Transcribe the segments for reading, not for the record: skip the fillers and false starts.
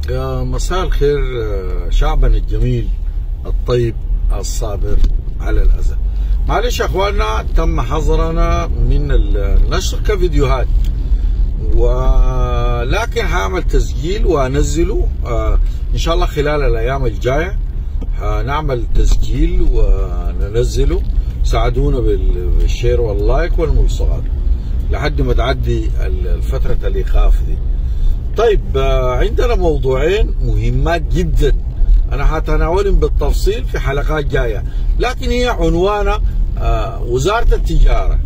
يا مساء الخير شعبنا الجميل الطيب الصابر على الأذى. معلش يا اخواننا، تم حظرنا من النشر كفيديوهات، ولكن هعمل تسجيل وانزله ان شاء الله خلال الايام الجايه. هنعمل تسجيل وننزله، ساعدونا بالشير واللايك والملصقات لحد ما تعدي الفتره الايقاف دي. طيب، عندنا موضوعين مهمات جدا انا هتناولهم بالتفصيل في حلقات جايه، لكن هي عنوانها وزاره التجاره.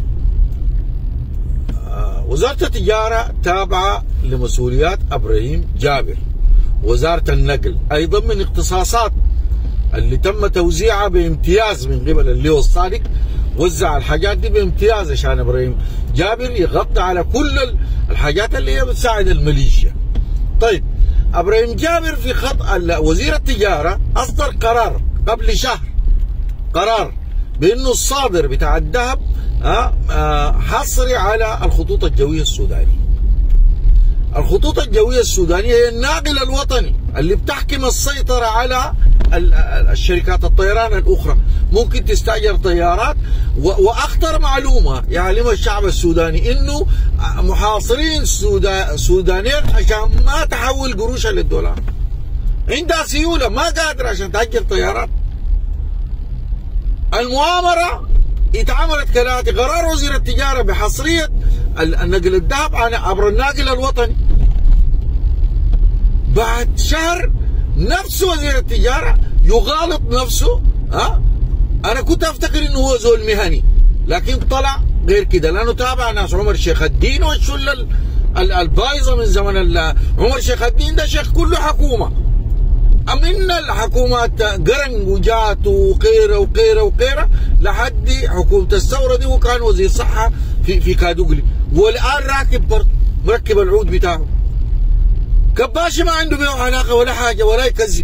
وزاره التجاره تابعه لمسؤوليات ابراهيم جابر. وزاره النقل ايضا من اختصاصات اللي تم توزيعها بامتياز من قبل اللواء الصادق. وزع الحاجات دي بامتياز عشان ابراهيم جابر يغطي على كل الحاجات اللي هي بتساعد الميليشيا. طيب، ابراهيم جابر في خط وزير التجاره اصدر قرار قبل شهر، قرار بانه الصادر بتاع الذهب حصري على الخطوط الجويه السودانيه. الخطوط الجويه السودانيه هي الناقل الوطني اللي بتحكم السيطره على الشركات الطيران الاخرى. ممكن تستاجر طيارات، واخطر معلومه يعلم الشعب السوداني انه محاصرين سودانيين عشان ما تحول قروشها للدولار. عندها سيوله ما قادره عشان تاجر طيارات. المؤامره اتعملت كالاتي: قرار وزير التجاره بحصريه النقل الذهب عبر الناقل الوطني. بعد شهر نفس وزير التجاره يغالط نفسه. انا كنت افتكر انه هو زول مهني، لكن طلع غير كده، لانه تابع ناس عمر شيخ الدين والشله البايظه من زمن عمر شيخ الدين. ده شيخ كله حكومه، من الحكومات قرن وجات وقيره وقيره وقيره لحد حكومه الثوره دي، وكان وزير صحه في كادوغلي، والان راكب برضه مركب العود بتاعه. كباشي ما عنده بيه علاقه ولا حاجه ولا يكذب.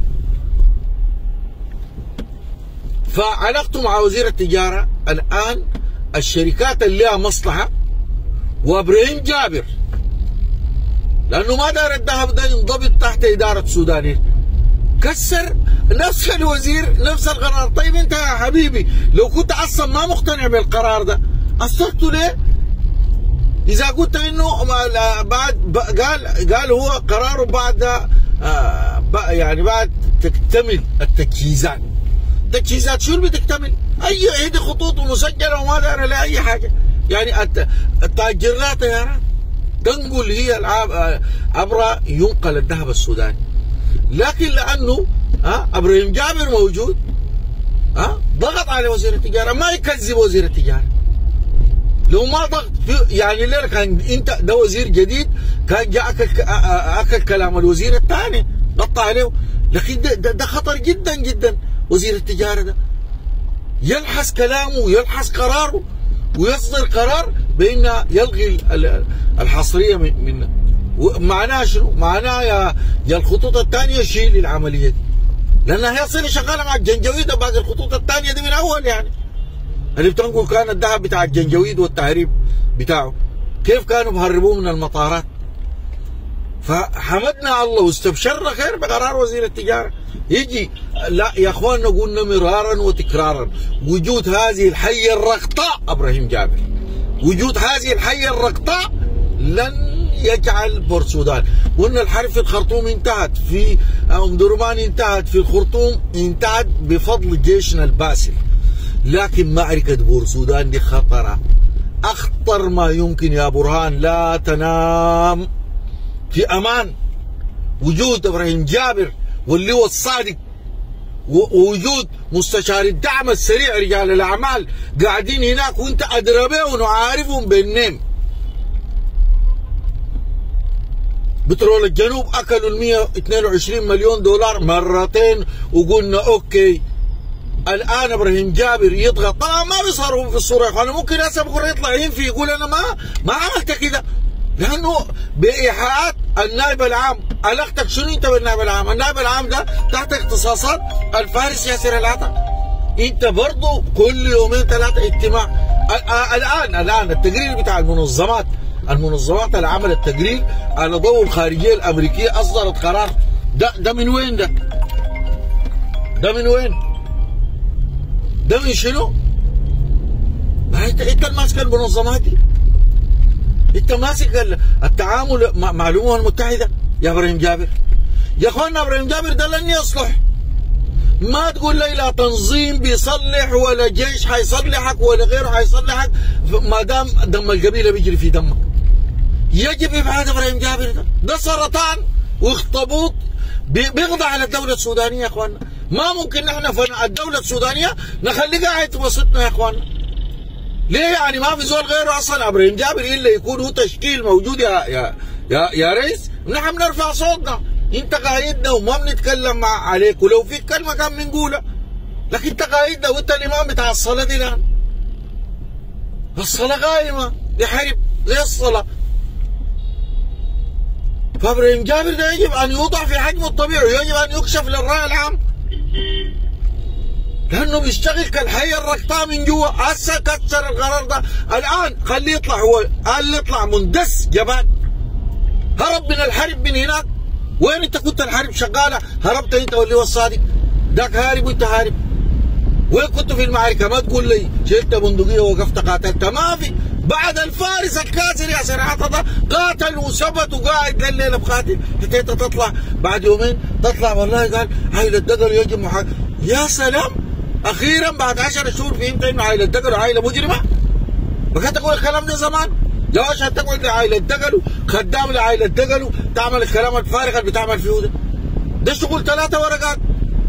فعلاقته مع وزير التجاره الان الشركات اللي لها مصلحه وابراهيم جابر، لانه ما دار الذهب ده ينضبط تحت اداره سودانيين. كسر نفس الوزير نفس القرار. طيب انت يا حبيبي لو كنت اصلا ما مقتنع بالقرار ده اصدرته ليه؟ اذا قلت انه بعد قال هو قراره بعد يعني بعد تكتمل التجهيزات. التجهيزات شو اللي بتكتمل؟ اي خطوط مسجله وما دار لها اي حاجه. يعني التاجر لها طيارات تنقل هي عبر ينقل الذهب السوداني، لكن لانه ابراهيم جابر موجود ضغط على وزير التجاره. ما يكذب وزير التجاره، لو ما ضغط يعني ليه كان انت ده وزير جديد كان جاء اكل كلام الوزير الثاني قطع عليه. لكن ده خطر جدا جدا. وزير التجاره ده يلحس كلامه ويلحس قراره ويصدر قرار بانه يلغي الحصريه من معناها شنو؟ معناها يا الخطوط الثانيه شيل العمليه دي، لانها هي صار شغاله مع الجنجويد باقي الخطوط الثانيه دي من اول. يعني اللي بتنقل كان الذهب بتاع الجنجويد والتهريب بتاعه، كيف كانوا بهربوه من المطارات. فحمدنا الله واستبشرنا خير بقرار وزير التجاره. يجي لا يا اخواننا، قلنا مرارا وتكرارا، وجود هذه الحيه الرقطاء ابراهيم جابر، وجود هذه الحيه الرقطاء لن يجعل بورت سودان. قلنا الحرب في الخرطوم انتهت، في ام درمان انتهت، في الخرطوم انتهت بفضل جيشنا الباسل، لكن معركه بورت سودان دي خطره، اخطر ما يمكن يا برهان. لا تنام في امان. وجود ابراهيم جابر واللواء الصادق ووجود مستشار الدعم السريع رجال الاعمال قاعدين هناك وانت ادرى بهم وعارفهم بالنيم. بترول الجنوب اكلوا ال 122 مليون دولار مرتين وقلنا اوكي. الان ابراهيم جابر يضغط، طبعا ما بيظهروا في الصوره يا اخوانا. ممكن هسه بكره يطلع ينفي يقول انا ما عملت كده، لانه بايحاءات النائب العام. علاقتك شنو انت بالنائب العام؟ النائب العام ده تحت اختصاصات الفارس ياسر العطا. انت برضه كل يومين ثلاثه اجتماع. الان التقرير بتاع المنظمات اللي عملت تقرير على ضوء الخارجيه الامريكيه اصدرت قرار ده من وين ده؟ ده من وين؟ ده من شنو؟ انت ماسك المنظمات دي، انت ماسك التعامل مع الامم المتحده يا ابراهيم جابر. يا اخوانا ابراهيم جابر ده لن يصلح. ما تقول لي لا تنظيم بيصلح ولا جيش حيصلحك ولا غيره حيصلحك ما دام دم القبيله بيجري في دمك. يجب ابعاد ابراهيم جابر ده سرطان واخطبوط بيقضي على الدوله السودانيه يا اخوانا. ما ممكن نحن الدوله السودانيه نخليه قاعد في وسطنا يا اخوانا. ليه يعني ما في زول غيره اصلا ابراهيم جابر الا يكون هو تشكيل موجود يا ريس. نحن بنرفع صوتنا، انت قايدنا وما بنتكلم عليك، ولو في كلمه كان بنقولها، لكن انت قايدنا وانت الامام بتاع الصلاه دي الان. الصلاه قائمه يحارب زي الصلاه. فابراهيم جابر ده يجب ان يوضع في حجمه الطبيعي ويجب ان يكشف للراي العام، لانه بيشتغل كالحيه الركطاء من جوا. هسه كسر القرار ده الان، خليه يطلع. هو قال يطلع مندس جبان، هرب من الحرب من هناك. وين انت كنت الحرب شغاله؟ هربت انت واللي هو الصادق ذاك هارب وانت هارب. وين كنت في المعركه؟ ما تقول لي شلت بندقيه ووقفت قاتلت، ما في. بعد الفارس الكاسر يا سرعات ده قاتل وثبت وقاعد لليله بقاتل، حتى انت تطلع بعد يومين تطلع والله قال عائله دقل يجب يا سلام. اخيرا بعد 10 شهور فهمت انه عائله دقل عائله مجرمه؟ بقيت تقول الكلام ده زمان؟ لو عشان تقول لعائله دقل خدام لعائله دقل تعمل الكلام الفارغ اللي بتعمل فيه ده شغل 3 ورقات.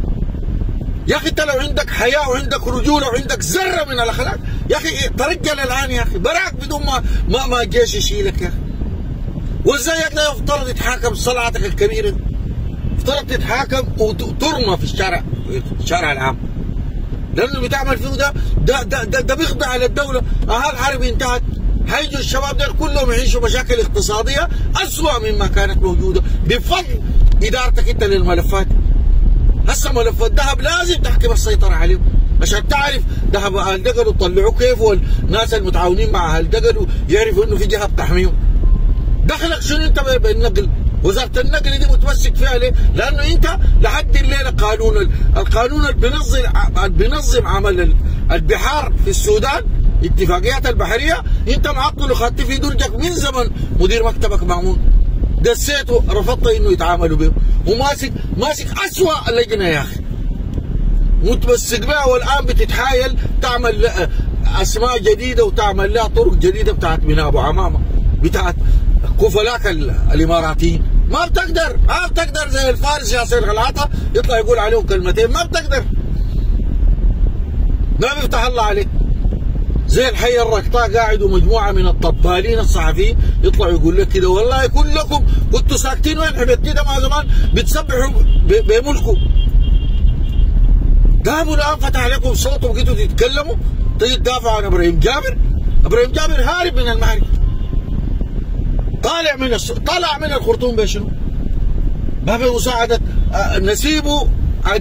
يا اخي انت لو عندك حياء وعندك رجوله وعندك ذره من الاخلاق يا اخي ترجل الان يا اخي، براك بدون ما الجيش يشيلك يا اخي. وازاي لا يفترض يتحاكم صلعتك الكبيره؟ يفترض تتحاكم وترمى في الشارع العام، لانه اللي بتعمل فيه ده بيخضع على الدوله. الحرب انتهت، هيجوا الشباب دول كلهم يعيشوا مشاكل اقتصاديه اسوء مما كانت موجوده بفضل ادارتك انت للملفات. هسه ملف الذهب لازم تحكم السيطره عليه عشان تعرف ذهب اهل دقل وتطلعوه كيف، والناس المتعاونين مع اهل دقل يعرفوا انه في جهه بتحميهم. دخلك شنو انت بالنقل؟ وزاره النقل دي متمسك فيها ليه؟ لانه انت لحد الليله القانون اللي بينظم عمل البحار في السودان، اتفاقيات البحريه، انت معطل وخدت في درجك من زمن مدير مكتبك مامون. دسيته رفضت انه يتعاملوا به، وماسك اسوء اللجنه يا اخي. متمسك بها والان بتتحايل تعمل اسماء جديده وتعمل لها طرق جديده بتاعت من ابو عمامه بتاعت كفلاك الاماراتيين. ما بتقدر زي الفارس ياسر غلاطه يطلع يقول عليهم كلمتين، ما بتقدر. ما بيفتح الله عليك. زي الحي الركطاء قاعد ومجموعه من الطبالين الصحفيين يطلعوا يقول لك كده والله كلكم كنتوا ساكتين وين حبيبتي ده ما زمان بتسبحوا بملكوا. قاموا الان فتح عليكم صوت وبقيتوا تتكلموا تدافعوا عن ابراهيم جابر. ابراهيم جابر هارب من المعركه، طالع من الخرطوم بشنو؟ ما بمساعده نسيبه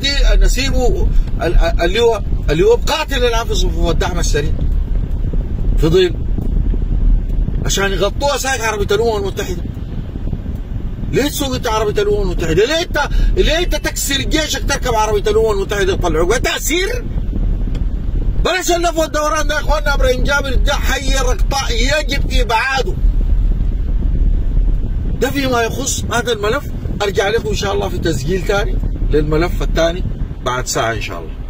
اللي هو قاتل الان في صفوف الدعم السريع في ظل عشان يغطوها سايق عربيه الامم المتحده. ليه تسوق انت عربيه الامم المتحده؟ ليه انت تكسر جيشك تركب عربيه الامم المتحده يطلعوك؟ تأثير؟ بلاش اللف والدوران ده يا اخواننا. ابراهيم جابر ده حي ركطاء يجب ابعاده. ده فيما يخص هذا الملف. ارجع لكم ان شاء الله في تسجيل ثاني للملف الثاني بعد ساعه ان شاء الله.